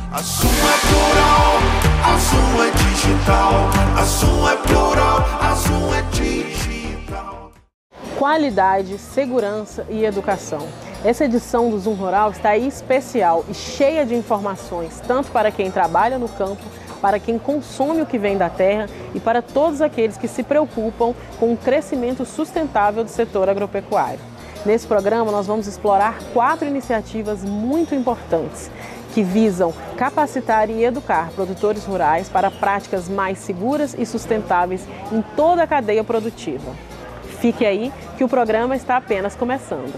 A Zoom é plural, a Zoom é digital. A Zoom é plural, a Zoom é digital. Qualidade, segurança e educação. Essa edição do Zoom Rural está aí especial e cheia de informações, tanto para quem trabalha no campo, para quem consome o que vem da terra e para todos aqueles que se preocupam com o crescimento sustentável do setor agropecuário. Nesse programa, nós vamos explorar 4 iniciativas muito importantes que visam capacitar e educar produtores rurais para práticas mais seguras e sustentáveis em toda a cadeia produtiva. Fique aí que o programa está apenas começando.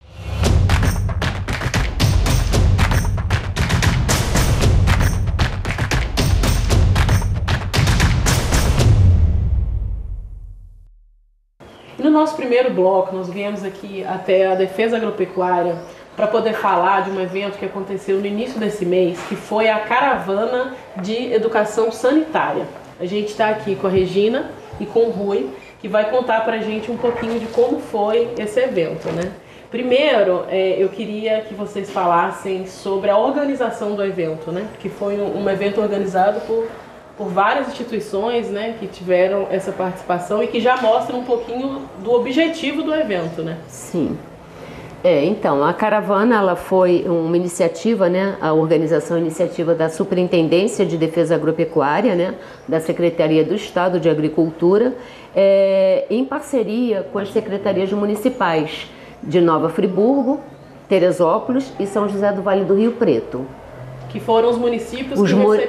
No nosso primeiro bloco, nós viemos aqui até a Defesa Agropecuária para poder falar de um evento que aconteceu no inío desse mês, que foi a Caravana de Educação Sanitária. A gente está aqui com a Regina e com o Rui, que vai contar para a gente um pouquinho de como foi esse evento, né? Primeiro, eu queria que vocês falassem sobre a organização do evento, né? Que foi um evento organizado por várias instituições, né, que tiveram essa participação e que já mostram um pouquinho do objetivo do evento, né? Sim. Então, a caravana ela foi uma iniciativa, né, a organização iniciativa da Superintendência de Defesa Agropecuária, né, da Secretaria do Estado de Agricultura, em parceria com as secretarias municipais de Nova Friburgo, Teresópolis e São José do Vale do Rio Preto. Que foram os municípios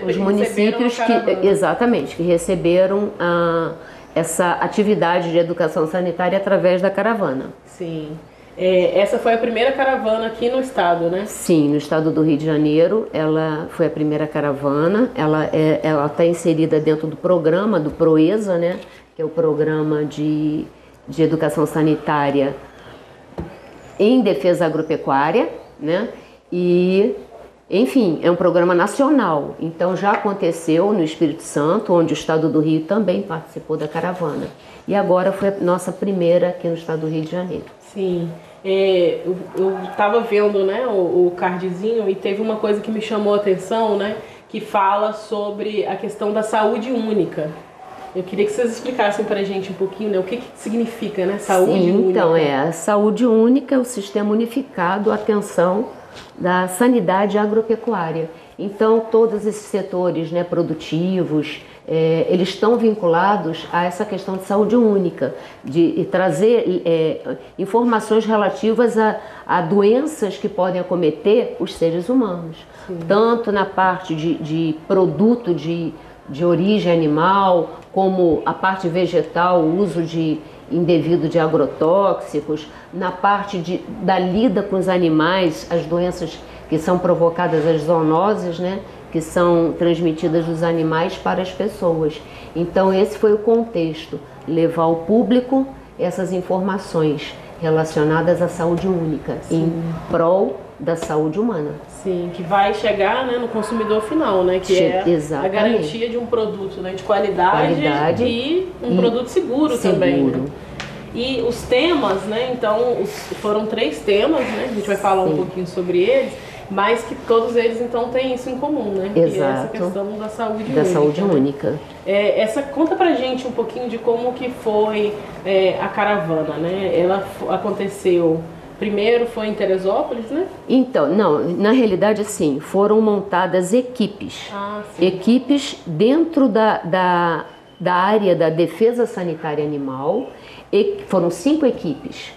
que receberam essa atividade de educação sanitária através da caravana. Sim. Essa foi a primeira caravana aqui no estado, né? Sim, no estado do Rio de Janeiro, ela foi a primeira caravana. Ela está inserida dentro do programa do PROESA, né? Que é o Programa de Educação Sanitária em Defesa Agropecuária, né? E enfim, é um programa nacional, então já aconteceu no Espírito Santo, onde o estado do Rio também participou da caravana. E agora foi a nossa primeira aqui no estado do Rio de Janeiro. Sim, eu estava vendo, né, o cardzinho e teve uma coisa que me chamou a atenção, né, que fala sobre a questão da saúde única. Eu queria que vocês explicassem para a gente um pouquinho, né, o que significa, né, saúde única. Então, a saúde única é o sistema unificado, atenção da sanidade agropecuária. Então, todos esses setores, né, produtivos, eles estão vinculados a essa questão de saúde única, de trazer informações relativas a doenças que podem acometer os seres humanos. Sim. Tanto na parte de produto de origem animal, como a parte vegetal, o uso indevido de agrotóxicos, na parte da lida com os animais, as doenças que são provocadas, as zoonoses, né, que são transmitidas dos animais para as pessoas. Então esse foi o contexto, levar ao público essas informações relacionadas à saúde única. Sim. Em prol da saúde humana. Sim, que vai chegar, né, no consumidor final, né, que Exatamente. A garantia de um produto, né, de qualidade e um produto seguro também. Né? E os temas, né, então foram 3 temas, né, a gente vai falar um pouquinho sobre eles, mas que todos eles então têm isso em comum, né? Exato. Que é essa questão da saúde única. Da saúde única. Conta pra gente um pouquinho de como que foi a caravana, né? Ela aconteceu... Primeiro foi em Teresópolis, né? Então, não, na realidade, assim, foram montadas equipes. Equipes dentro da área da defesa sanitária animal, foram 5 equipes.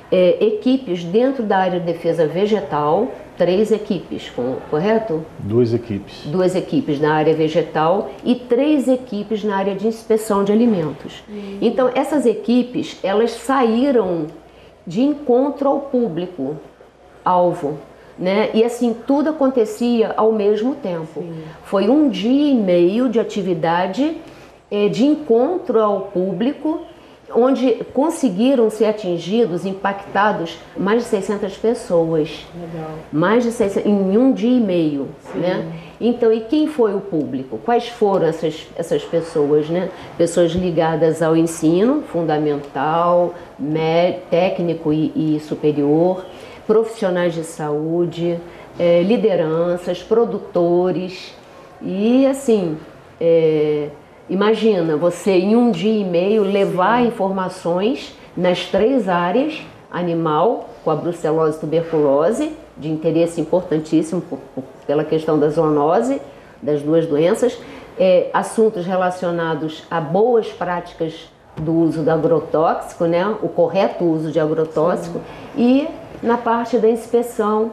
Equipes dentro da área de defesa vegetal, 3 equipes, correto? 2 equipes. 2 equipes na área vegetal e 3 equipes na área de inspeção de alimentos. Então, essas equipes, elas saíram de encontro ao público alvo, né? E assim tudo acontecia ao mesmo tempo. Sim. Foi 1 dia e meio de atividade de encontro ao público, onde conseguiram ser atingidos, impactados mais de 600 pessoas. Legal. Mais de 600 em 1 dia e meio, sim, né? Então, e quem foi o público? Quais foram essas pessoas, né? Pessoas ligadas ao ensino fundamental, técnico e superior, profissionais de saúde, lideranças, produtores e assim, imagina você em um dia e meio levar informações nas 3 áreas, animal, com a brucelose e tuberculose, de interesse importantíssimo pela questão da zoonose, das 2 doenças, assuntos relacionados a boas práticas do uso do agrotóxico, né, o correto uso de agrotóxico, e na parte da inspeção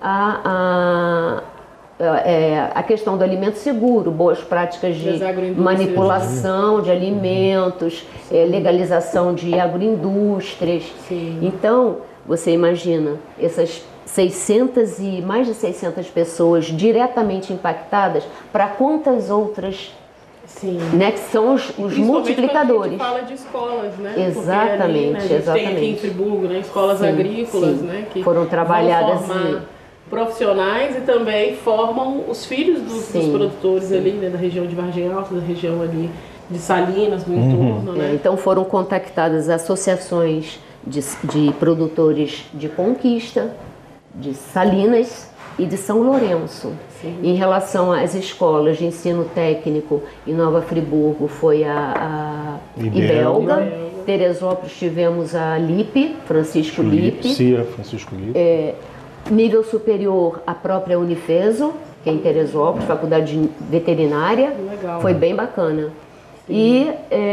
a questão do alimento seguro, boas práticas de manipulação de alimentos, legalização de agroindústrias. Sim. Então, você imagina essas mais de 600 pessoas diretamente impactadas, para quantas outras? Sim. Né, que são os multiplicadores. A gente fala de escolas, né? Exatamente, ali, né, a gente exatamente. Tem aqui em Friburgo, né, escolas agrícolas, né, que foram trabalhadas vão formar profissionais e também formam os filhos dos produtores ali, né, da região de Vargem Alta, da região ali de Salinas, no entorno, né? Então foram contactadas associações de produtores de Conquista, de Salinas e de São Lourenço. Sim. Em relação às escolas de ensino técnico, em Nova Friburgo foi a Ibelga. Teresópolis tivemos a Lippe, Francisco Lippe. Francisco Lippe. Nível superior, a própria Unifeso, que é em Teresópolis, Faculdade Veterinária. Legal. Foi bem bacana. Sim. E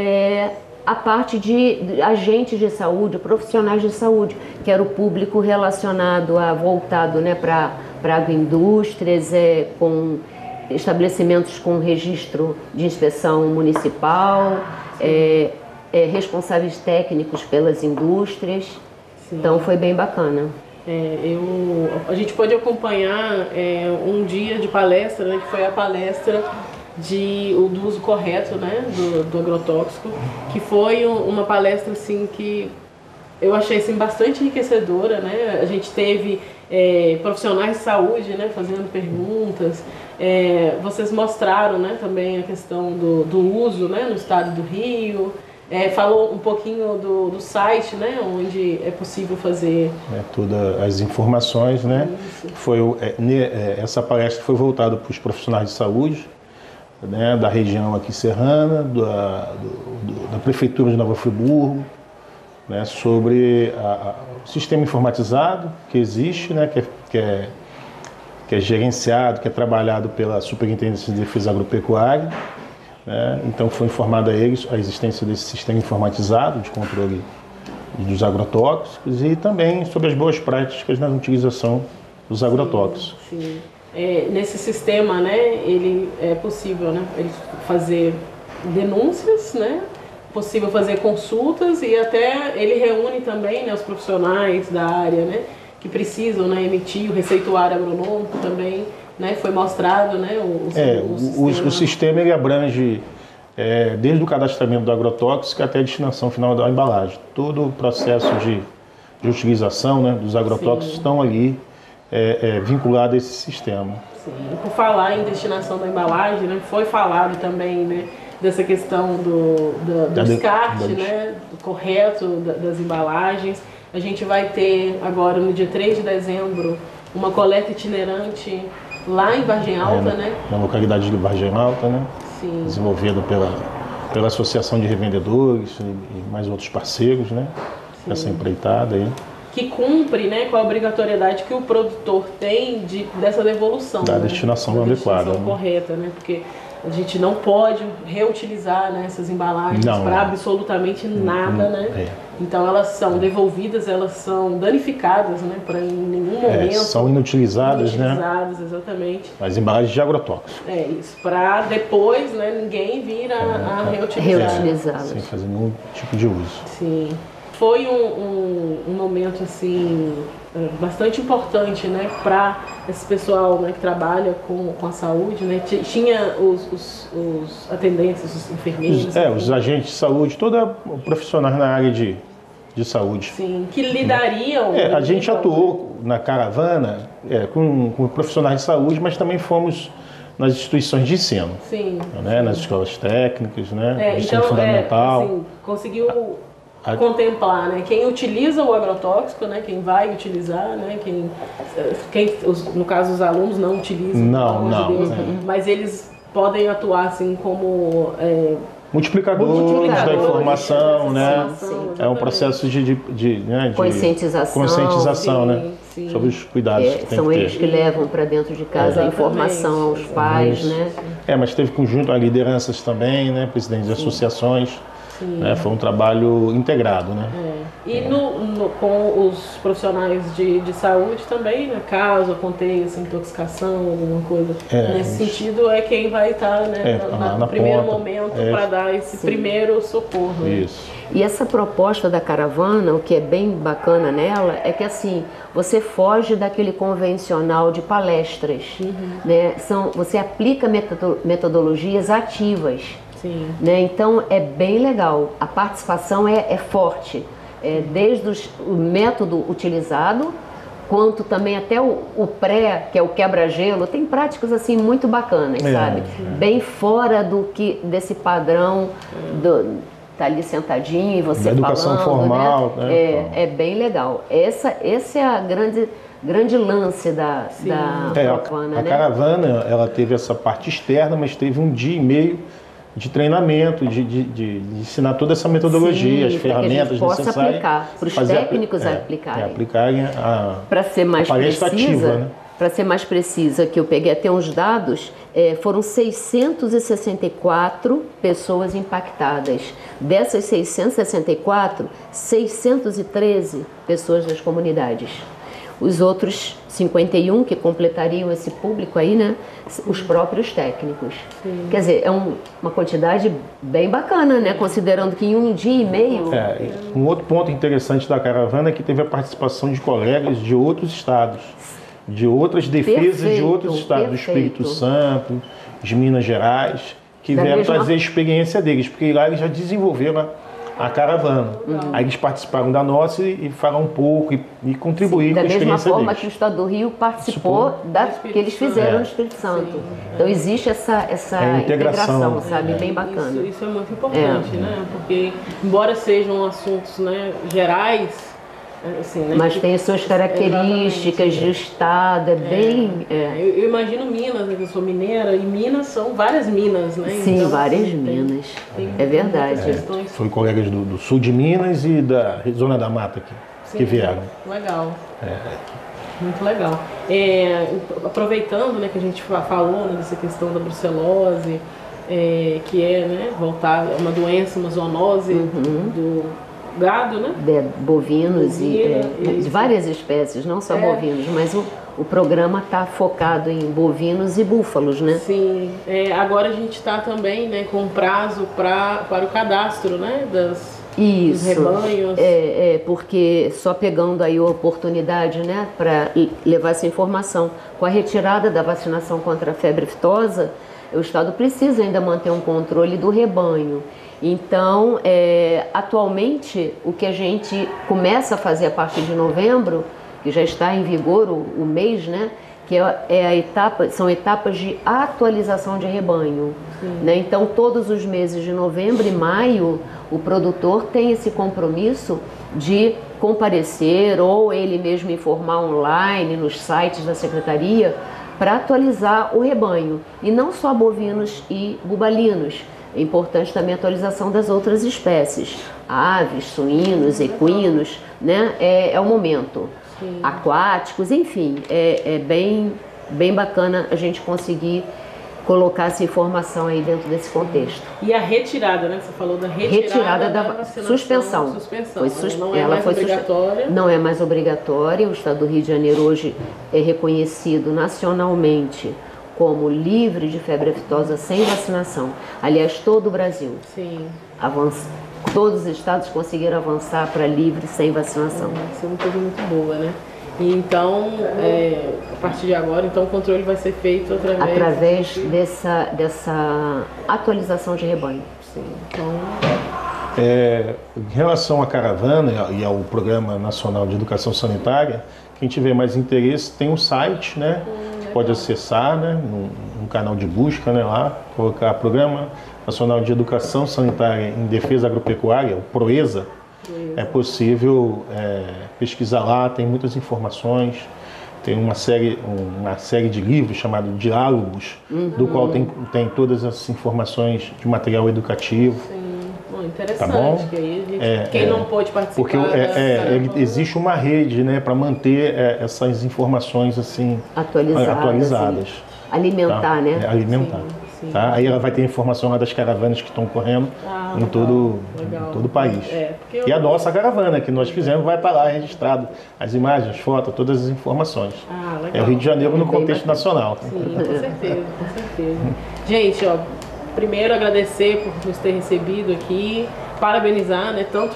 a parte de agentes de saúde, profissionais de saúde, que era o público relacionado voltado, né, para agroindústrias, com estabelecimentos com registro de inspeção municipal, responsáveis técnicos pelas indústrias. Sim. Então foi bem bacana. A gente pode acompanhar um dia de palestra, né, que foi a palestra do uso correto, né, do agrotóxico, que foi uma palestra assim, que eu achei assim, bastante enriquecedora, né? A gente teve profissionais de saúde, né, fazendo perguntas. Vocês mostraram, né, também a questão do uso, né, no estado do Rio. Falou um pouquinho do site, né, onde é possível fazer todas as informações, né? Essa palestra foi voltada para os profissionais de saúde, né, da região aqui serrana, da Prefeitura de Nova Friburgo, né, sobre o sistema informatizado que existe, né, que é gerenciado, que é trabalhado pela Superintendência de Defesa Agropecuária. Né? Então foi informado a eles a existência desse sistema informatizado de controle dos agrotóxicos e também sobre as boas práticas na utilização dos agrotóxicos. Sim. Nesse sistema, né, ele é possível, né, ele fazer denúncias, né, possível fazer consultas e até ele reúne também, né, os profissionais da área, né, que precisam, né, emitir o receituário agronômico também, né, foi mostrado, né, o sistema ele abrange desde o cadastramento do agrotóxico até a destinação final da embalagem. Todo o processo de utilização, né, dos agrotóxicos estão ali vinculado a esse sistema. Sim. Por falar em destinação da embalagem, né, foi falado também, né, dessa questão do descarte, né, do correto das embalagens. A gente vai ter agora, no dia 3 de dezembro, uma coleta itinerante lá em Vargem Alta, né? Na localidade de Vargem Alta, né? Sim. Desenvolvida pela Associação de Revendedores e mais outros parceiros, né? Sim. Essa empreitada aí. Que cumpre, né, com a obrigatoriedade que o produtor tem dessa devolução. Da destinação adequada. Da destinação correta, né? Porque a gente não pode reutilizar, né, essas embalagens para absolutamente nada, né? Então elas são devolvidas, elas são danificadas, né, para em nenhum momento. São inutilizadas, né? Inutilizadas, exatamente. As embalagens de agrotóxicos. Isso, para depois, né, ninguém vir a reutilizá-las. Sem fazer nenhum tipo de uso. Sim. Foi um momento assim bastante importante, né, para esse pessoal, né, que trabalha com a saúde, né? Tinha os atendentes, os enfermeiros, os agentes de saúde, todo profissional na área de saúde. Sim, que lidariam. A gente atuou na caravana com profissionais de saúde, mas também fomos nas instituições de ensino. Sim. Né? Nas escolas técnicas, né? Ensino fundamental. Assim, conseguiu contemplar, né? Quem utiliza o agrotóxico, né? Quem vai utilizar, né? No caso, os alunos não utilizam, Não, pelo amor de Deus, mas eles podem atuar assim como multiplicadores da informação, né? É um processo de conscientização, né? Sim. Sobre os cuidados que tem São que ter. eles que levam para dentro de casa a informação aos pais, né? Mas teve conjunto a lideranças também, né? Presidentes de associações. Né? Foi um trabalho integrado, né? E com os profissionais de saúde também, né? Caso aconteça intoxicação, alguma coisa nesse sentido, é quem vai estar, né, no primeiro momento para dar esse primeiro socorro. Né? Isso. E essa proposta da caravana, o que é bem bacana nela, é que assim, você foge daquele convencional de palestras, né? Você aplica metodologias ativas. Sim. Né? Então é bem legal, a participação é forte, desde o método utilizado, quanto também até o pré, que é o quebra-gelo, tem práticas assim muito bacanas, sabe? Bem fora desse padrão tá ali sentadinho e você falando. Educação formal, né? É bem legal. Esse é a grande lance da caravana. A caravana, ela teve essa parte externa, mas teve um dia e meio de treinamento, de ensinar toda essa metodologia, as ferramentas necessárias para os técnicos aplicarem. Para ser mais precisa, né? Para ser mais precisa, que eu peguei até uns dados, foram 664 pessoas impactadas. Dessas 664, 613 pessoas das comunidades. Os outros 51 que completariam esse público aí, né? Os próprios técnicos. Sim. Quer dizer, é uma quantidade bem bacana, né? Considerando que em um dia e meio... Um outro ponto interessante da caravana é que teve a participação de colegas de outros estados, de outras defesas de outros estados, do Espírito Santo, de Minas Gerais, que vieram trazer a experiência deles, porque lá eles já desenvolveram a caravana. Aí eles participaram da nossa e falaram um pouco e contribuíram com a experiência deles. Da mesma forma que o Estado do Rio participou que eles fizeram no Espírito Santo. Então existe essa integração, sabe? Bem bacana. Isso é muito importante, né? Porque, embora sejam assuntos, né, gerais, assim, né, mas tem as suas características de estado, bem... Eu imagino Minas, né, eu sou mineira, e Minas são várias minas, né? Sim, então, várias assim, minas. É verdade. Foi colegas do sul de Minas e da Zona da Mata que vieram. Legal. Muito legal. Aproveitando, né, que a gente falou, né, dessa questão da brucelose, que é, né, voltar a uma doença, uma zoonose do gado, né? Bovinos de várias espécies, não só bovinos, mas o programa está focado em bovinos e búfalos, né? Sim. Agora a gente está também, né, com prazo para o cadastro, né, dos rebanhos. Porque só pegando aí a oportunidade, né, para levar essa informação, com a retirada da vacinação contra a febre aftosa, o Estado precisa ainda manter um controle do rebanho. Então, atualmente, o que a gente começa a fazer a partir de novembro, que já está em vigor o mês, né, que são etapas de atualização de rebanho. Né? Então, todos os meses de novembro e maio, o produtor tem esse compromisso de comparecer ou ele mesmo informar online nos sites da Secretaria para atualizar o rebanho. E não só bovinos e bubalinos. É importante também a atualização das outras espécies, aves, suínos, equinos, né? É o momento. Sim. Aquáticos, enfim, é bem bacana a gente conseguir colocar essa informação aí dentro desse contexto. E a retirada, né? Você falou da retirada da suspensão. Ela foi obrigatória. Não é mais obrigatória. O Estado do Rio de Janeiro hoje é reconhecido nacionalmente como livre de febre aftosa sem vacinação. Aliás, todo o Brasil. Sim. Todos os estados conseguiram avançar para livre sem vacinação. Isso é uma coisa muito boa, né? E então, a partir de agora, então, o controle vai ser feito através dessa atualização de rebanho. Sim. Então... em relação à caravana e ao Programa Nacional de Educação Sanitária, quem tiver mais interesse tem um site, né? Pode acessar, né, num canal de busca, né, lá, colocar Programa Nacional de Educação Sanitária em Defesa Agropecuária, o PROESA, é possível pesquisar lá, tem muitas informações. Tem uma série de livros chamado Diálogos, do qual tem todas as informações de material educativo. Sim, interessante. Tá bom? Que aí quem não pôde participar... Porque existe uma rede, né, para manter essas informações assim atualizadas. Alimentar, tá? né? Alimentar. Sim. Tá? Aí ela vai ter informação lá das caravanas que estão correndo em todo o país. E a nossa caravana que nós fizemos vai estar lá registrado as imagens, as fotos, todas as informações. Legal. É o Rio de Janeiro no contexto nacional. Sim, com certeza. Gente, primeiro agradecer por nos ter recebido aqui, parabenizar, né, tanto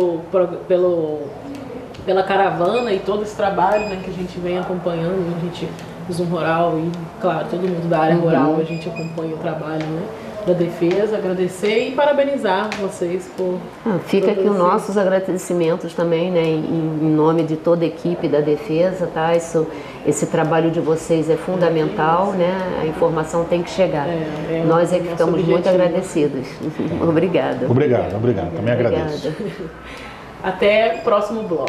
pela caravana e todo esse trabalho, né, que a gente vem acompanhando, a gente Zoom Rural e, claro, todo mundo da área rural, a gente acompanha o trabalho, né, da defesa, agradecer e parabenizar vocês por... Fica aqui os nossos agradecimentos também, né, em nome de toda a equipe da defesa, tá? Esse trabalho de vocês é fundamental, né? A informação tem que chegar. Nós é que ficamos muito agradecidos. Obrigada. Obrigado. Também agradeço. Até o próximo bloco.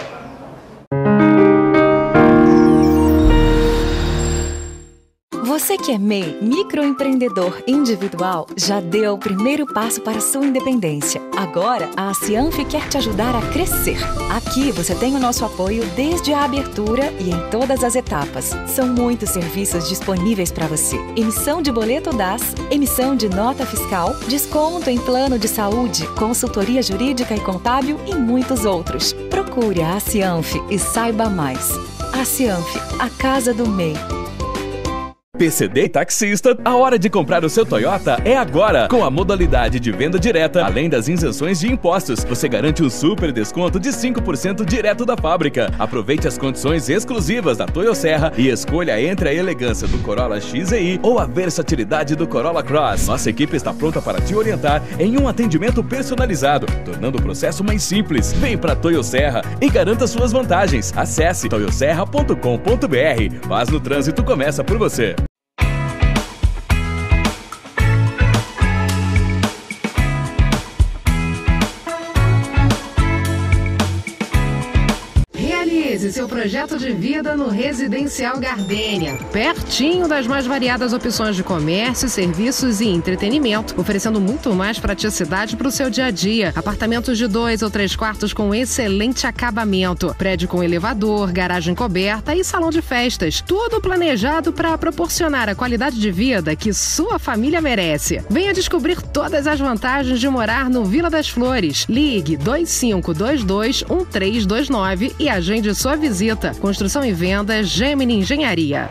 Você que é MEI, microempreendedor individual, já deu o primeiro passo para a sua independência. Agora, a Cianf quer te ajudar a crescer. Aqui você tem o nosso apoio desde a abertura e em todas as etapas. São muitos serviços disponíveis para você. Emissão de boleto DAS, emissão de nota fiscal, desconto em plano de saúde, consultoria jurídica e contábil e muitos outros. Procure a Cianf e saiba mais. A Cianf, a casa do MEI. PCD Taxista, a hora de comprar o seu Toyota é agora! Com a modalidade de venda direta, além das isenções de impostos, você garante um super desconto de 5% direto da fábrica. Aproveite as condições exclusivas da Toyo Serra e escolha entre a elegância do Corolla XEI ou a versatilidade do Corolla Cross. Nossa equipe está pronta para te orientar em um atendimento personalizado, tornando o processo mais simples. Vem para Toyo Serra e garanta suas vantagens. Acesse toyoserra.com.br. Paz no trânsito começa por você. Realize seu projeto de vida no Residencial Gardênia, pertinho das mais variadas opções de comércio, serviços e entretenimento, oferecendo muito mais praticidade para o seu dia a dia. Apartamentos de 2 ou 3 quartos com excelente acabamento, prédio com elevador, garagem coberta e salão de festas. Tudo planejado para proporcionar a qualidade de vida que sua família merece. Venha descobrir todas as vantagens de morar no Vila das Flores. Ligue 2522-1329 e agende sua visita. Construção e venda Gemini Engenharia.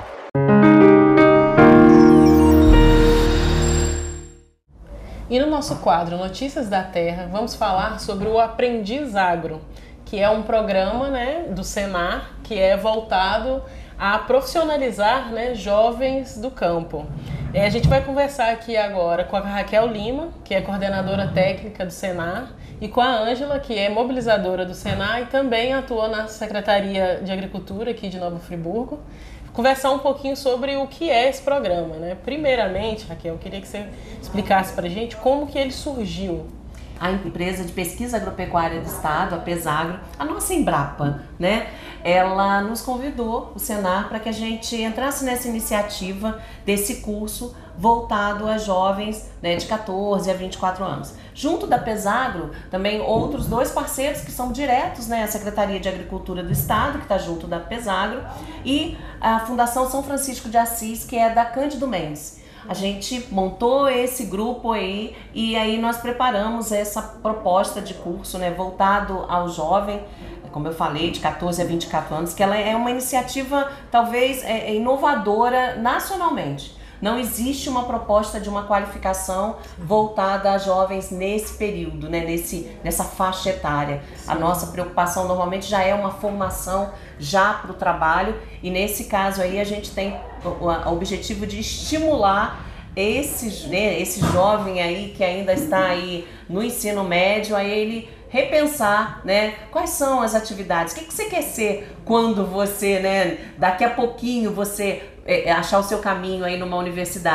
E no nosso quadro Notícias da Terra, vamos falar sobre o Aprendiz Agro, que é um programa, né, do Senar, que é voltado a profissionalizar, né, jovens do campo. A gente vai conversar aqui agora com a Raquel Lima, que é coordenadora técnica do Senar, e com a Ângela, que é mobilizadora do Senar e também atua na Secretaria de Agricultura aqui de Nova Friburgo. Conversar um pouquinho sobre o que é esse programa, né? Primeiramente, Raquel, eu queria que você explicasse pra gente como que ele surgiu. A empresa de pesquisa agropecuária do Estado, a Pesagro, a nossa Embrapa, né? Ela nos convidou, o Senar, para que a gente entrasse nessa iniciativa desse curso voltado a jovens, né, de 14 a 24 anos. Junto da Pesagro, também outros 2 parceiros que são diretos, né, a Secretaria de Agricultura do Estado, que está junto da Pesagro, e a Fundação São Francisco de Assis, que é da Cândido Mendes. A gente montou esse grupo aí e aí nós preparamos essa proposta de curso, né, voltado ao jovem, como eu falei, de 14 a 24 anos, que ela é uma iniciativa talvez inovadora nacionalmente. Não existe uma proposta de uma qualificação voltada a jovens nesse período, né, nessa faixa etária. Sim. A nossa preocupação normalmente já é uma formação já para o trabalho e nesse caso aí a gente tem o objetivo de estimular esse jovem aí que ainda está aí no ensino médio, a ele repensar, né, quais são as atividades, o que você quer ser quando você, né, daqui a pouquinho você achar o seu caminho aí numa universidade.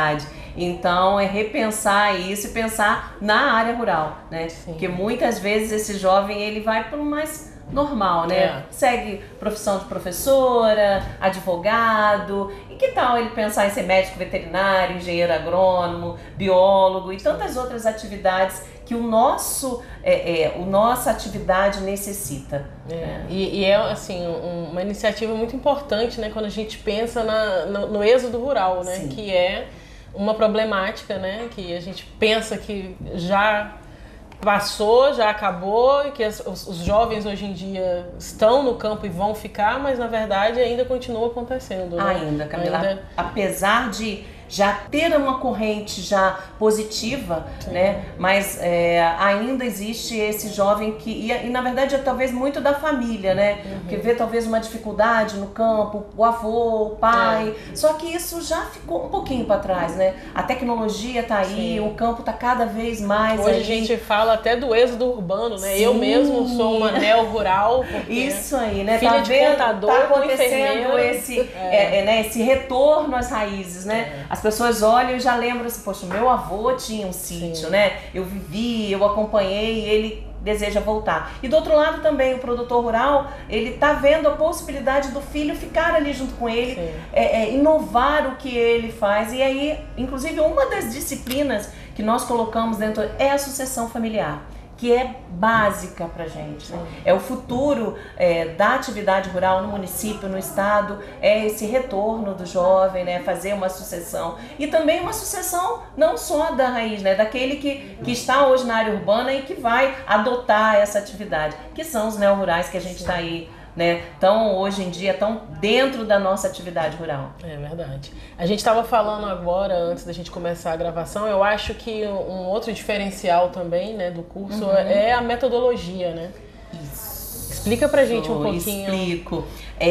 Então é repensar isso e pensar na área rural, né? Porque muitas vezes esse jovem ele vai para o mais normal, né? Segue profissão de professora, advogado. E que tal ele pensar em ser médico veterinário, engenheiro agrônomo, biólogo e tantas outras atividades que o nossa atividade necessita. E é assim uma iniciativa muito importante, né? Quando a gente pensa no êxodo rural, né? Que é uma problemática, né? Que a gente pensa que já passou, já acabou e que os jovens hoje em dia estão no campo e vão ficar, mas na verdade ainda continua acontecendo. Né? Ainda, Camila. Apesar de já ter uma corrente já positiva, né? Mas ainda existe esse jovem que e na verdade é talvez muito da família, né? Que vê talvez uma dificuldade no campo, o avô, o pai. Só que isso já ficou um pouquinho para trás, né? A tecnologia tá aí, o campo tá cada vez mais. Hoje a gente fala até do êxodo urbano, né? Eu mesmo sou uma neo-rural. Isso aí, né? Filha de contador, tá acontecendo esse retorno às raízes, né? As pessoas olham e já lembram assim, poxa, meu avô tinha um sítio, né? Eu vivi, eu acompanhei, ele deseja voltar. E do outro lado também, o produtor rural, ele tá vendo a possibilidade do filho ficar ali junto com ele, inovar o que ele faz. E aí, inclusive, uma das disciplinas que nós colocamos dentro é a sucessão familiar, que é básica pra gente, né? É o futuro da atividade rural no município, no estado, é esse retorno do jovem, né? Fazer uma sucessão. E também uma sucessão não só da raiz, né? Daquele que está hoje na área urbana e que vai adotar essa atividade, que são os neo-rurais que a gente está aí, né? Então, hoje em dia, estão dentro da nossa atividade rural. É verdade. A gente estava falando agora, antes da gente começar a gravação, eu acho que um outro diferencial também, né, do curso é a metodologia, né? Explica pra gente um pouquinho. Explico.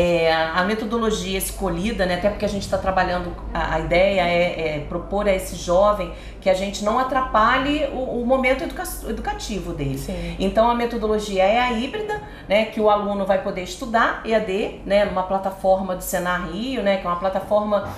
A metodologia escolhida, né, até porque a gente está trabalhando, a ideia é propor a esse jovem que a gente não atrapalhe o momento educativo dele. Sim. Então a metodologia é a híbrida, né, que o aluno vai poder estudar EAD, né, numa plataforma do Senar Rio, né, que é uma plataforma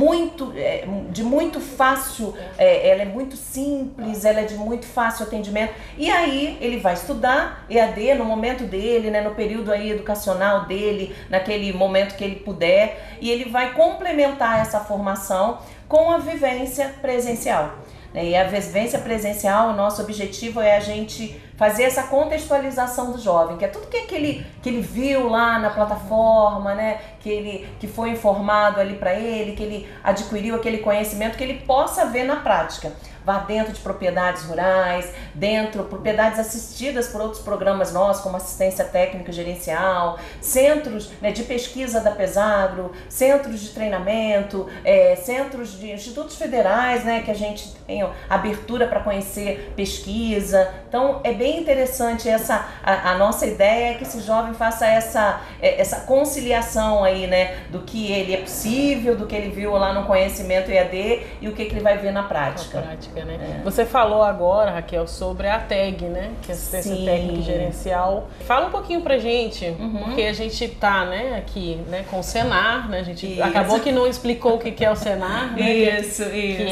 de muito fácil, ela é muito simples, ela é de muito fácil atendimento. E aí ele vai estudar EAD no momento dele, né, no período aí educacional dele, naquele momento que ele puder, e ele vai complementar essa formação com a vivência presencial. E a vivência presencial, o nosso objetivo é a gente fazer essa contextualização do jovem, que é tudo que ele viu lá na plataforma, né? Que foi informado ali para ele, que ele adquiriu aquele conhecimento, que ele possa ver na prática. Vá dentro de propriedades rurais, propriedades assistidas por outros programas nossos, como assistência técnica e gerencial, centros, né, de pesquisa da Pesagro, centros de treinamento, centros de institutos federais, né, que a gente tem abertura para conhecer pesquisa. Então é bem interessante a nossa ideia é que esse jovem faça essa conciliação aí, né, do que ele é possível, do que ele viu lá no conhecimento EAD e o que ele vai ver na prática. Né? Você falou agora, Raquel, sobre a TAG, né? Que é assistência técnica e gerencial. Fala um pouquinho pra gente, porque a gente tá, né, aqui, né, com o Senar, né? A gente acabou que não explicou o que é o Senar, né? Isso. Que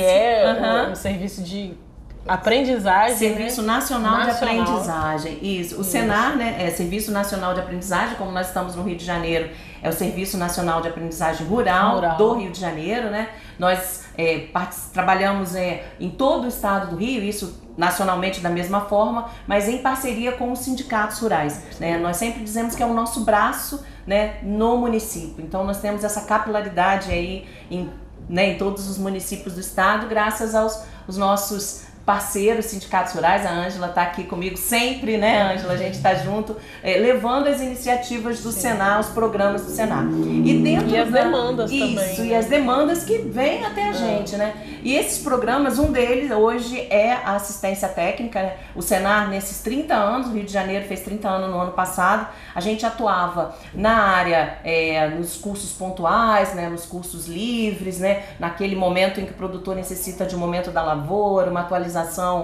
é um serviço de aprendizagem, Serviço Nacional de Aprendizagem. Isso. O Senar, né, é Serviço Nacional de Aprendizagem, como nós estamos no Rio de Janeiro, é o Serviço Nacional de Aprendizagem Rural do Rio de Janeiro, né? Nós trabalhamos em todo o estado do Rio, isso nacionalmente da mesma forma, mas em parceria com os sindicatos rurais, né? Nós sempre dizemos que é o nosso braço, né, no município. Então nós temos essa capilaridade aí em todos os municípios do estado, graças aos nossos parceiros, sindicatos rurais. A Ângela está aqui comigo sempre, né, Ângela? A gente está junto, levando as iniciativas do Senar, os programas do Senar. E as demandas também. Isso, e as demandas que vêm até a gente, né? E esses programas, um deles hoje é a assistência técnica, né? O Senar, nesses 30 anos, o Rio de Janeiro fez 30 anos no ano passado, a gente atuava na área, nos cursos pontuais, né, nos cursos livres, né, naquele momento em que o produtor necessita de um momento da lavoura, uma atualização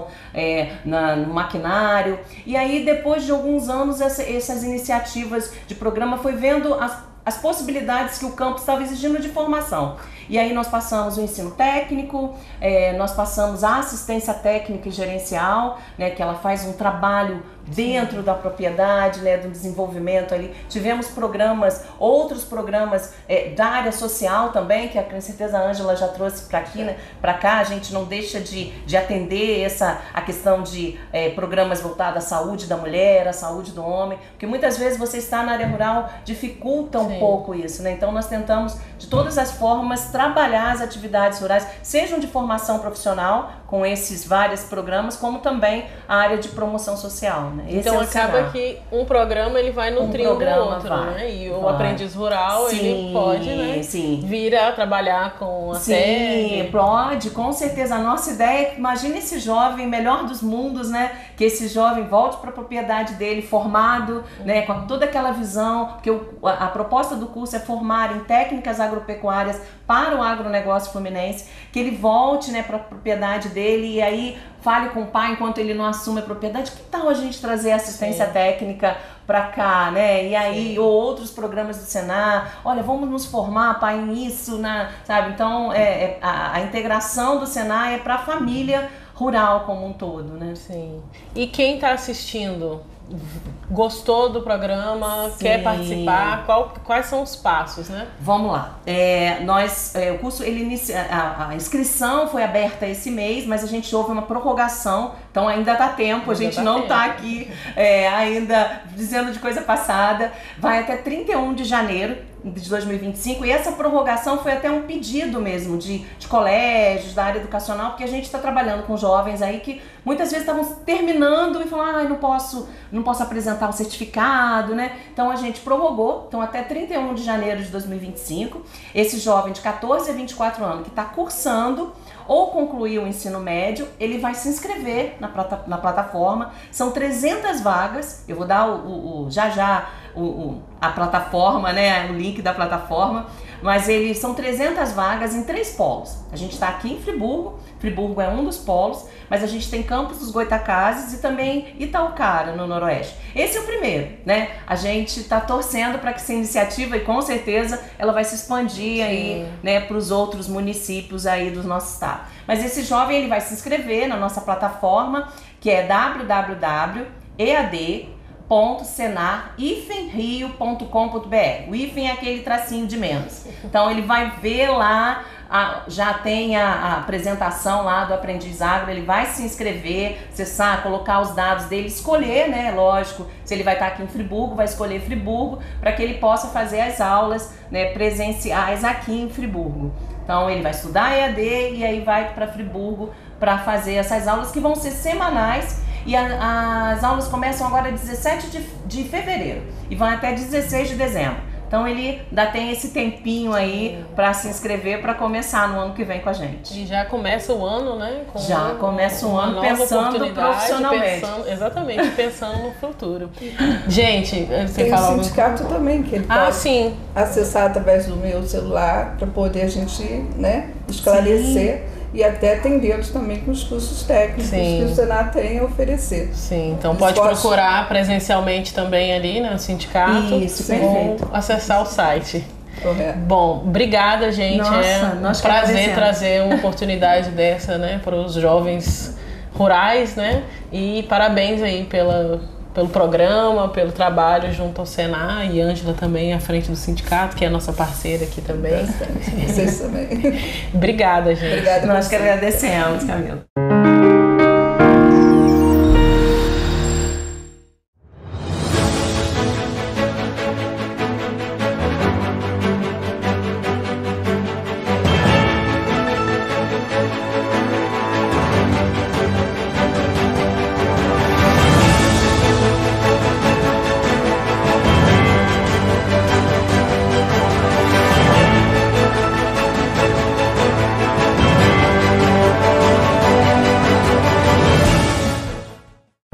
no maquinário. E aí, depois de alguns anos, essas iniciativas de programa foi vendo as possibilidades que o campo estava exigindo de formação. E aí nós passamos o ensino técnico, nós passamos a assistência técnica e gerencial, né, que ela faz um trabalho dentro da propriedade, né, do desenvolvimento ali. Tivemos outros programas da área social também, que com certeza a Ângela já trouxe para aqui, né, para cá. A gente não deixa de atender a questão de programas voltados à saúde da mulher, à saúde do homem, porque muitas vezes você está na área rural, dificulta um pouco isso, né? Então nós tentamos de todas as formas trabalhar as atividades rurais, sejam de formação profissional, com esses vários programas, como também a área de promoção social, né? Então acaba que um programa ele vai nutrindo o outro, né? E o aprendiz rural, ele pode, né, vir a trabalhar com a terra. Pode, com certeza. A nossa ideia é que, imagine esse jovem, melhor dos mundos, né? Que esse jovem volte para a propriedade dele formado, né? Com toda aquela visão, porque a proposta do curso é formar em técnicas agropecuárias para o agronegócio fluminense, que ele volte, né, para a propriedade dele e aí fale com o pai enquanto ele não assume a propriedade. Que tal a gente trazer assistência técnica para cá, né? E aí, ou outros programas do Senar, olha, vamos nos formar, pai, nisso, sabe? Então, a integração do Senar é para a família rural como um todo, né? Sim. E quem está assistindo gostou do programa, quer participar, quais são os passos, né? Vamos lá. O curso, a inscrição foi aberta esse mês, mas a gente houve uma prorrogação, então ainda dá tempo, a gente não está aqui ainda dizendo de coisa passada. Vai até 31 de janeiro de 2025, e essa prorrogação foi até um pedido mesmo de colégios, da área educacional, porque a gente está trabalhando com jovens aí que muitas vezes estavam terminando e falaram, não posso apresentar o certificado, né? Então a gente prorrogou, então até 31 de janeiro de 2025, esse jovem de 14 a 24 anos que está cursando ou concluiu o ensino médio, ele vai se inscrever na plataforma. São 300 vagas, eu vou dar a plataforma, né, o link da plataforma, mas são 300 vagas em 3 polos. A gente está aqui em Friburgo é um dos polos, mas a gente tem Campos dos Goitacazes e também Itaucara, no Noroeste. Esse é o primeiro, né? A gente está torcendo para que essa iniciativa, e com certeza ela vai se expandir aí, né, para os outros municípios aí do nosso estado. Mas esse jovem, ele vai se inscrever na nossa plataforma, que é www.ead.senar-rio.com.br. O hífen é aquele tracinho de menos. Então ele vai ver lá, já tem a apresentação lá do Aprendiz Agro, ele vai se inscrever, acessar, colocar os dados dele, escolher, né, lógico, se ele vai estar aqui em Friburgo, vai escolher Friburgo, para que ele possa fazer as aulas, né, presenciais aqui em Friburgo. Então ele vai estudar EAD e aí vai para Friburgo para fazer essas aulas que vão ser semanais. E as aulas começam agora 17 de fevereiro e vão até 16 de dezembro. Então ele ainda tem esse tempinho aí para se inscrever, para começar no ano que vem com a gente. E já começa o ano, né? Já começa o ano pensando profissionalmente. Pensando no futuro. Gente, você tem o sindicato também, que ele pode acessar através do meu celular para poder a gente, né, esclarecer. E até atendê-los também com os cursos técnicos que o Senar tem a oferecer. Sim, então pode procurar presencialmente também ali, né, no sindicato. Isso, perfeito. Ou acessar o site. Correto. Bom, obrigada, gente. Nossa, um prazer trazer uma oportunidade dessa, né, para os jovens rurais, né? E parabéns aí pelo programa, pelo trabalho junto ao Senar, e Ângela também à frente do sindicato, que é a nossa parceira aqui também. Vocês também. Obrigada, gente. Obrigada. Nós que agradecemos, Camila.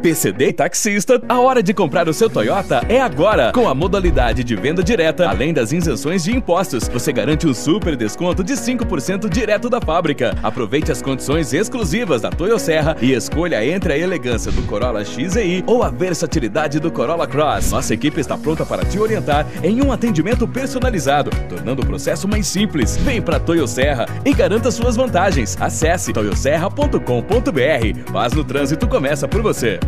PCD Taxista, a hora de comprar o seu Toyota é agora. Com a modalidade de venda direta, além das isenções de impostos, você garante um super desconto de 5% direto da fábrica. Aproveite as condições exclusivas da Toyo Serra e escolha entre a elegância do Corolla XEI ou a versatilidade do Corolla Cross. Nossa equipe está pronta para te orientar em um atendimento personalizado, tornando o processo mais simples. Vem para Toyo Serra e garanta suas vantagens. Acesse toyoserra.com.br. Paz no trânsito começa por você.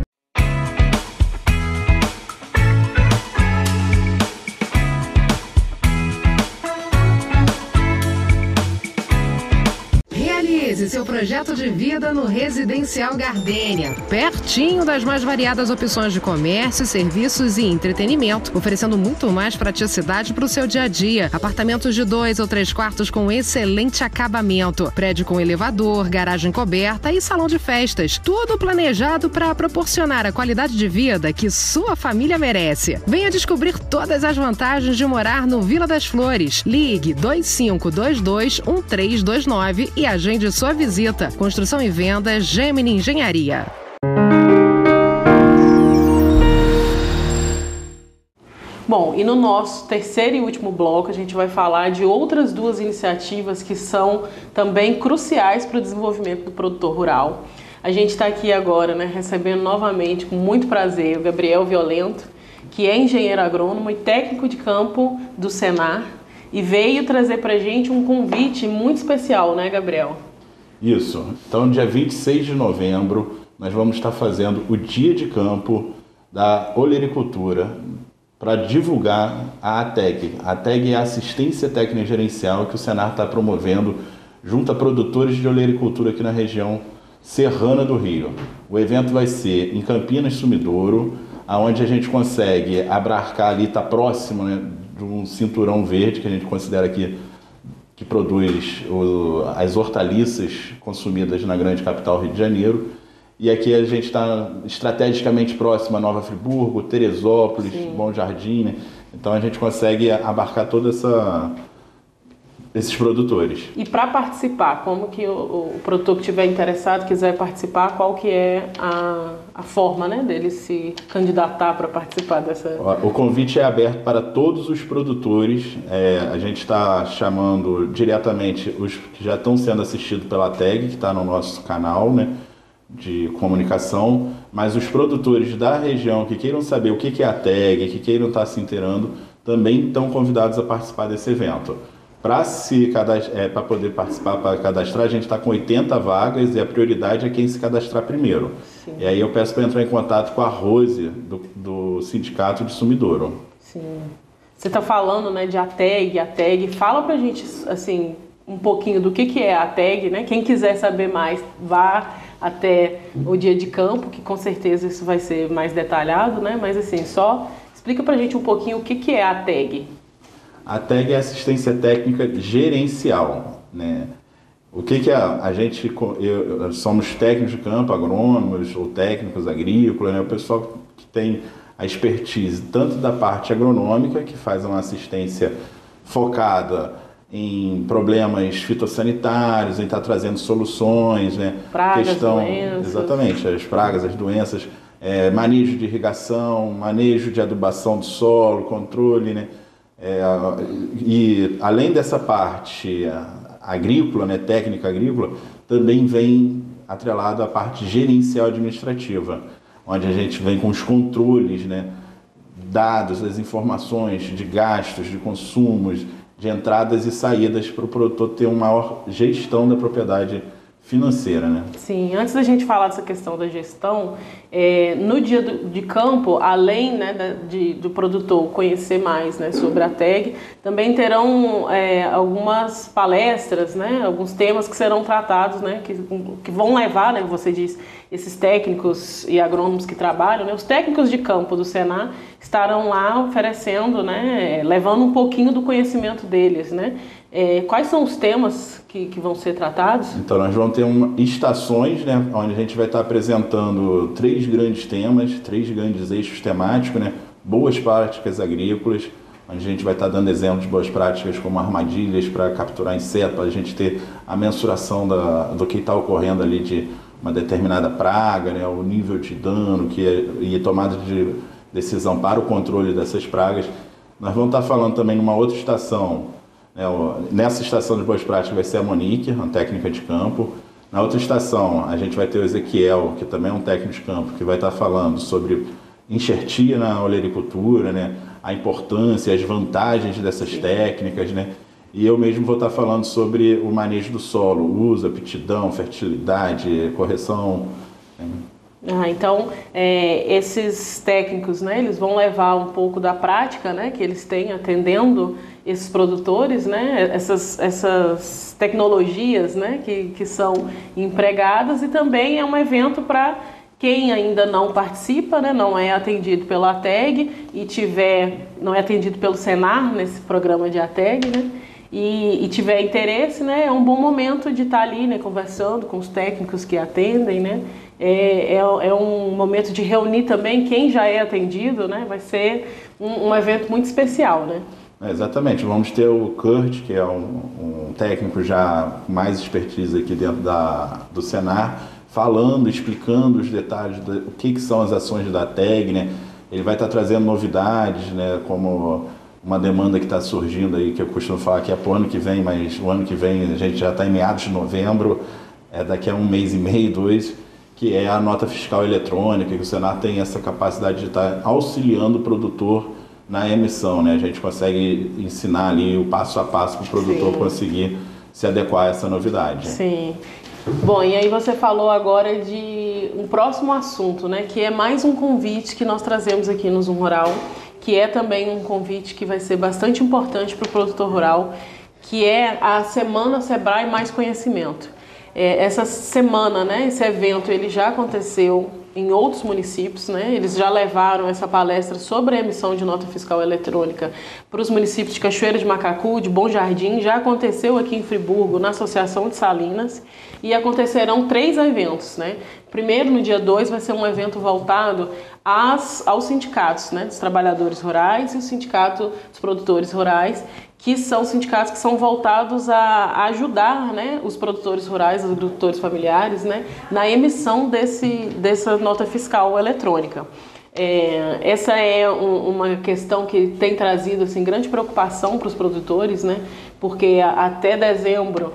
Realize seu projeto de vida no Residencial Gardênia, pertinho das mais variadas opções de comércio, serviços e entretenimento, oferecendo muito mais praticidade para o seu dia a dia. Apartamentos de 2 ou 3 quartos com excelente acabamento, prédio com elevador, garagem coberta e salão de festas, tudo planejado para proporcionar a qualidade de vida que sua família merece. Venha descobrir todas as vantagens de morar no Vila das Flores. Ligue 2522-1329 e agende sua visita. Construção e venda Gemini Engenharia. Bom, e no nosso terceiro e último bloco a gente vai falar de outras duas iniciativas que são também cruciais para o desenvolvimento do produtor rural. A gente está aqui agora, né, recebendo novamente com muito prazer o Gabriel Violento, que é engenheiro agrônomo e técnico de campo do Senar, e veio trazer para a gente um convite muito especial, né, Gabriel? Isso. Então, dia 26 de novembro, nós vamos estar fazendo o Dia de Campo da Olericultura para divulgar a ATEG. A ATEG é a Assistência Técnica Gerencial que o Senar está promovendo junto a produtores de olericultura aqui na região serrana do Rio. O evento vai ser em Campinas, Sumidouro, onde a gente consegue abarcar ali, está próximo, né, de um cinturão verde que a gente considera aqui que produz as hortaliças consumidas na grande capital Rio de Janeiro. E aqui a gente está estrategicamente próximo a Nova Friburgo, Teresópolis, Sim. Bom Jardim, né? Então a gente consegue abarcar todos esses produtores. E para participar, como que o produtor que estiver interessado, quiser participar, qual que é a forma, né, dele se candidatar para participar dessa... O convite é aberto para todos os produtores. A gente está chamando diretamente os que já estão sendo assistidos pela ATEG, que está no nosso canal, né, de comunicação, mas os produtores da região que queiram saber o que é a ATEG, que queiram estar se inteirando, também estão convidados a participar desse evento. Para poder participar, para cadastrar, a gente está com 80 vagas e a prioridade é quem se cadastrar primeiro. Sim. E aí eu peço para entrar em contato com a Rose, do Sindicato de Sumidouro. Sim. Você está falando, né, de ATEG. Fala para a gente assim, um pouquinho do que é a ATEG, né? Quem quiser saber mais, vá até o Dia de Campo, que com certeza isso vai ser mais detalhado, né? Mas assim, só explica para a gente um pouquinho o que é a ATEG. A ATEG é Assistência Técnica Gerencial, né? O que é a gente? Somos técnicos de campo, agrônomos ou técnicos agrícolas, né? O pessoal que tem a expertise tanto da parte agronômica, que faz uma assistência focada em problemas fitossanitários, em estar trazendo soluções, né? Pragas, doenças. Exatamente, as pragas, as doenças, manejo de irrigação, manejo de adubação do solo, controle, né? E além dessa parte agrícola, né, técnica agrícola, também vem atrelado a parte gerencial administrativa, onde a gente vem com os controles, né, dados, as informações de gastos, de consumos, de entradas e saídas para o produtor ter uma maior gestão da propriedade financeira, né? Sim, antes da gente falar dessa questão da gestão, no dia de campo, além, né, do produtor conhecer mais, né, sobre a ATEG, também terão algumas palestras, né, alguns temas que serão tratados, né, que vão levar, né, você diz, esses técnicos e agrônomos que trabalham, né, os técnicos de campo do Senar estarão lá oferecendo, né, levando um pouquinho do conhecimento deles, né? Quais são os temas que vão ser tratados? Então, nós vamos ter estações, né, onde a gente vai estar apresentando 3 grandes temas, 3 grandes eixos temáticos, né, boas práticas agrícolas, onde a gente vai estar dando exemplos de boas práticas como armadilhas para capturar insetos, para a gente ter a mensuração do que está ocorrendo ali de uma determinada praga, né, o nível de dano e tomada de decisão para o controle dessas pragas. Nós vamos estar falando também numa outra estação, né, nessa estação de boas práticas vai ser a Monique, uma técnica de campo. Na outra estação a gente vai ter o Ezequiel, que também é um técnico de campo, que vai estar falando sobre enxertia na olericultura, né, a importância, as vantagens dessas técnicas, né? E eu mesmo vou estar falando sobre o manejo do solo, uso, aptidão, fertilidade, correção. Então, esses técnicos, né, eles vão levar um pouco da prática, né, que eles têm atendendo esses produtores, né, essas tecnologias, né, que são empregadas, e também é um evento para quem ainda não participa, né, não é atendido pela ATEG não é atendido pelo Senar nesse programa de ATEG, né, e tiver interesse, né, é um bom momento de estar ali, né, conversando com os técnicos que atendem, né. É um momento de reunir também quem já é atendido, né, vai ser um evento muito especial, né. Exatamente, vamos ter o Kurt, que é um técnico já mais expertise aqui dentro do Senar, falando, explicando os detalhes do que são as ações da ATEG, né? Ele vai estar trazendo novidades, né? Como uma demanda que está surgindo aí, que eu costumo falar que é para o ano que vem, mas o ano que vem a gente já está em meados de novembro, daqui a 1 mês e meio, 2, que é a nota fiscal eletrônica, que o Senar tem essa capacidade de estar auxiliando o produtor na emissão, né? A gente consegue ensinar ali o passo a passo para o produtor conseguir se adequar a essa novidade. Sim. Bom, e aí você falou agora de um próximo assunto, né? Que é mais um convite que nós trazemos aqui no Zoom Rural, que é também um convite que vai ser bastante importante para o produtor rural, que é a Semana Sebrae Mais Conhecimento. Essa semana, né? Esse evento, ele já aconteceu em outros municípios, né? Eles já levaram essa palestra sobre a emissão de nota fiscal eletrônica para os municípios de Cachoeira de Macacu, de Bom Jardim, já aconteceu aqui em Friburgo, na Associação de Salinas, e acontecerão 3 eventos, né? Primeiro, no dia 2, vai ser um evento voltado aos sindicatos, né? Dos trabalhadores rurais e o sindicato dos produtores rurais, que são sindicatos que são voltados a ajudar, né, os produtores rurais, os agricultores familiares, né, na emissão dessa nota fiscal eletrônica. Essa é uma questão que tem trazido assim, grande preocupação para os produtores, né, porque até dezembro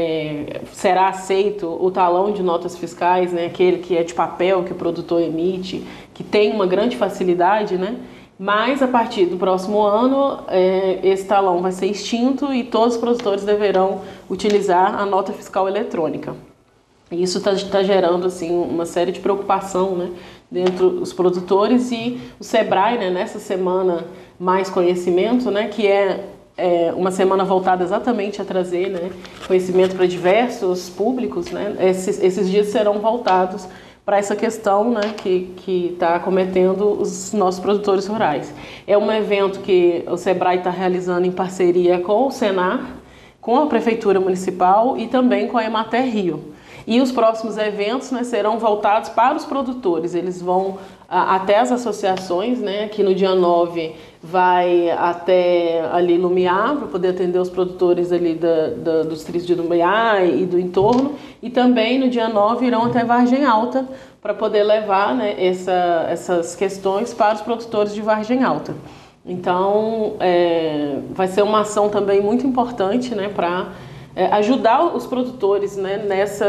será aceito o talão de notas fiscais, né, aquele que é de papel que o produtor emite, que tem uma grande facilidade, né. Mas a partir do próximo ano, esse talão vai ser extinto e todos os produtores deverão utilizar a nota fiscal eletrônica. E isso está gerando assim, uma série de preocupação, né, dentro dos produtores, e o Sebrae, né, nessa semana Mais Conhecimento, né, que é uma semana voltada exatamente a trazer, né, conhecimento para diversos públicos, né, esses dias serão voltados para essa questão, né, que está acometendo os nossos produtores rurais. É um evento que o Sebrae está realizando em parceria com o Senar, com a Prefeitura Municipal e também com a Emater Rio. E os próximos eventos, né, serão voltados para os produtores. Eles vão até as associações, né, que no dia 9 vai até ali Lumiar, para poder atender os produtores ali dos distritos de Lumiar e do entorno. E também no dia 9 irão até Vargem Alta, para poder levar, né, essas questões para os produtores de Vargem Alta. Então, vai ser uma ação também muito importante, né, para ajudar os produtores, né,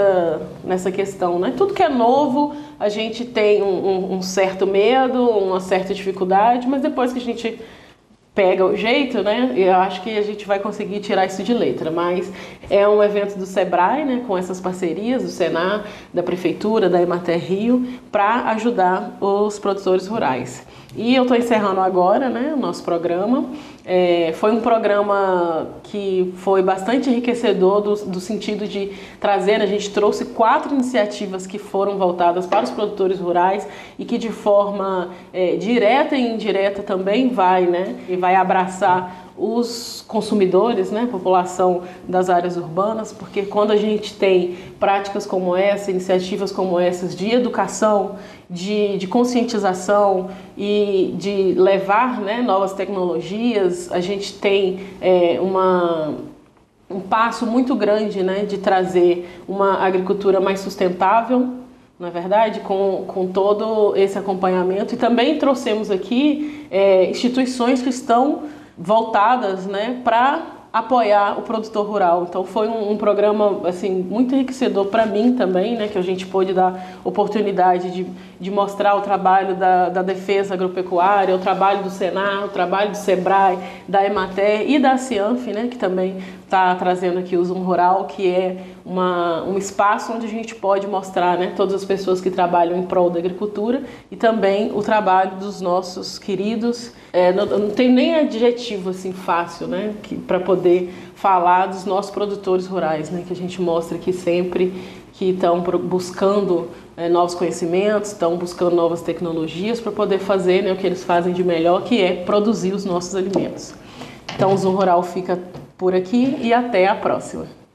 nessa questão, né? Tudo que é novo, a gente tem um certo medo, uma certa dificuldade, mas depois que a gente pega o jeito, né, eu acho que a gente vai conseguir tirar isso de letra. Mas é um evento do Sebrae, né, com essas parcerias do Senar, da Prefeitura, da Emater Rio, para ajudar os produtores rurais. E eu estou encerrando agora, né, o nosso programa. Foi um programa que foi bastante enriquecedor do sentido de trazer, a gente trouxe 4 iniciativas que foram voltadas para os produtores rurais e que de forma direta e indireta também vai abraçar os consumidores, né, população das áreas urbanas, porque quando a gente tem práticas como essa, iniciativas como essas de educação, de conscientização e de levar, né, novas tecnologias, a gente tem um passo muito grande, né, de trazer uma agricultura mais sustentável, na verdade, com todo esse acompanhamento. E também trouxemos aqui instituições que estão voltadas, né, para apoiar o produtor rural. Então foi um programa assim muito enriquecedor para mim também, né, que a gente pôde dar oportunidade de mostrar o trabalho da defesa agropecuária, o trabalho do Senar, o trabalho do Sebrae, da Emater e da Cianf, né, que também está trazendo aqui o Zoom Rural, que é um espaço onde a gente pode mostrar, né, todas as pessoas que trabalham em prol da agricultura e também o trabalho dos nossos queridos. Não tem nem adjetivo assim fácil, né, para poder falar dos nossos produtores rurais, né, que a gente mostra aqui sempre, que estão buscando novos conhecimentos, estão buscando novas tecnologias para poder fazer, né, o que eles fazem de melhor, que é produzir os nossos alimentos. Então o Zoom Rural fica por aqui e até a próxima.